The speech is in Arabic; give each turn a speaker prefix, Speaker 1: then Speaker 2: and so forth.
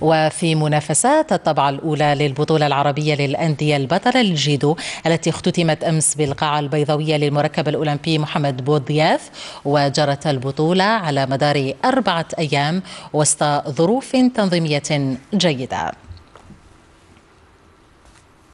Speaker 1: وفي منافسات الطبعة الأولى للبطولة العربية للأندية البطلة للجيدو التي اختتمت أمس بالقاعة البيضاوية للمركب الأولمبي محمد بوضياف، وجرت البطولة على مدار 4 أيام وسط ظروف تنظيمية جيدة.